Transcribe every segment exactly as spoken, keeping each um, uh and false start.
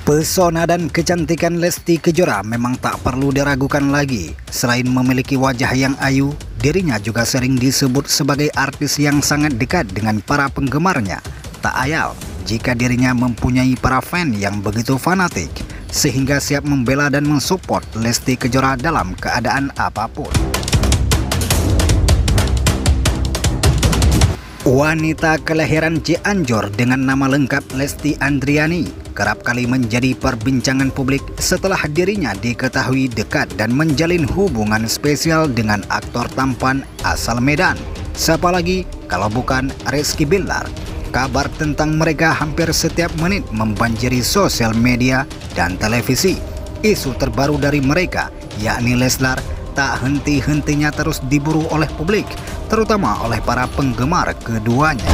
Pesona dan kecantikan Lesti Kejora memang tak perlu diragukan lagi. Selain memiliki wajah yang ayu, dirinya juga sering disebut sebagai artis yang sangat dekat dengan para penggemarnya. Tak ayal jika dirinya mempunyai para fan yang begitu fanatik, sehingga siap membela dan mensupport Lesti Kejora dalam keadaan apapun. Wanita kelahiran Cianjur dengan nama lengkap Lesti Andriani kerap kali menjadi perbincangan publik setelah dirinya diketahui dekat dan menjalin hubungan spesial dengan aktor tampan asal Medan. Siapa lagi kalau bukan Rizky Bilar. Kabar tentang mereka hampir setiap menit membanjiri sosial media dan televisi. Isu terbaru dari mereka, yakni Leslar, tak henti-hentinya terus diburu oleh publik, terutama oleh para penggemar keduanya.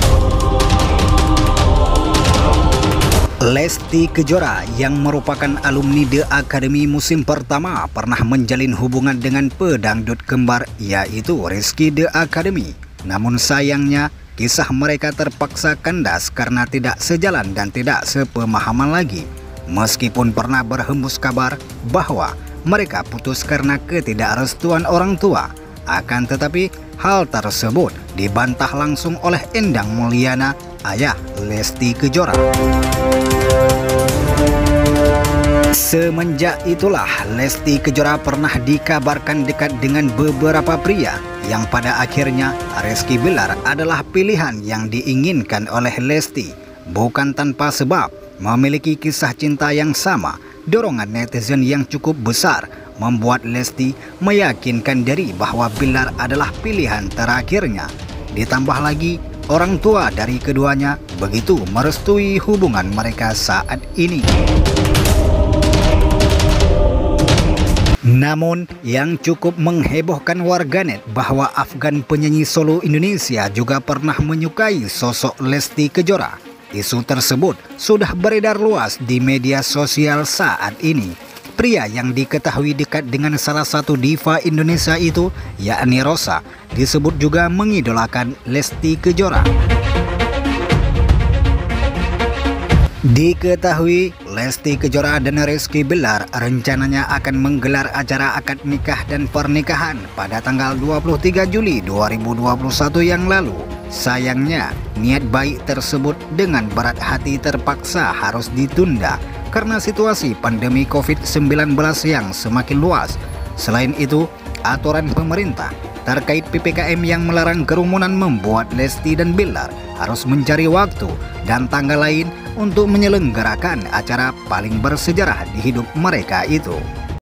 Lesti Kejora yang merupakan alumni The Academy musim pertama pernah menjalin hubungan dengan pedangdut kembar yaitu Rizky The Academy. Namun sayangnya kisah mereka terpaksa kandas karena tidak sejalan dan tidak sepemahaman lagi. Meskipun pernah berhembus kabar bahwa mereka putus karena ketidakrestuan orang tua, akan tetapi hal tersebut dibantah langsung oleh Endang Mulyana, ayah Lesti Kejora. Semenjak itulah Lesti Kejora pernah dikabarkan dekat dengan beberapa pria, yang pada akhirnya Rizky Bilar adalah pilihan yang diinginkan oleh Lesti. Bukan tanpa sebab, memiliki kisah cinta yang sama, dorongan netizen yang cukup besar membuat Lesti meyakinkan diri bahwa Bilar adalah pilihan terakhirnya. Ditambah lagi, orang tua dari keduanya begitu merestui hubungan mereka saat ini. Namun, yang cukup menghebohkan warganet bahwa Afgan penyanyi solo Indonesia juga pernah menyukai sosok Lesti Kejora. Isu tersebut sudah beredar luas di media sosial saat ini. Pria yang diketahui dekat dengan salah satu diva Indonesia itu, yakni Rosa, disebut juga mengidolakan Lesti Kejora. Diketahui Lesti Kejora dan Rizky Bilar rencananya akan menggelar acara akad nikah dan pernikahan pada tanggal dua puluh tiga Juli dua ribu dua puluh satu yang lalu. Sayangnya, niat baik tersebut dengan berat hati terpaksa harus ditunda karena situasi pandemi COVID sembilan belas yang semakin luas. Selain itu, aturan pemerintah terkait P P K M yang melarang kerumunan membuat Lesti dan Bilar harus mencari waktu dan tanggal lain untuk menyelenggarakan acara paling bersejarah di hidup mereka itu.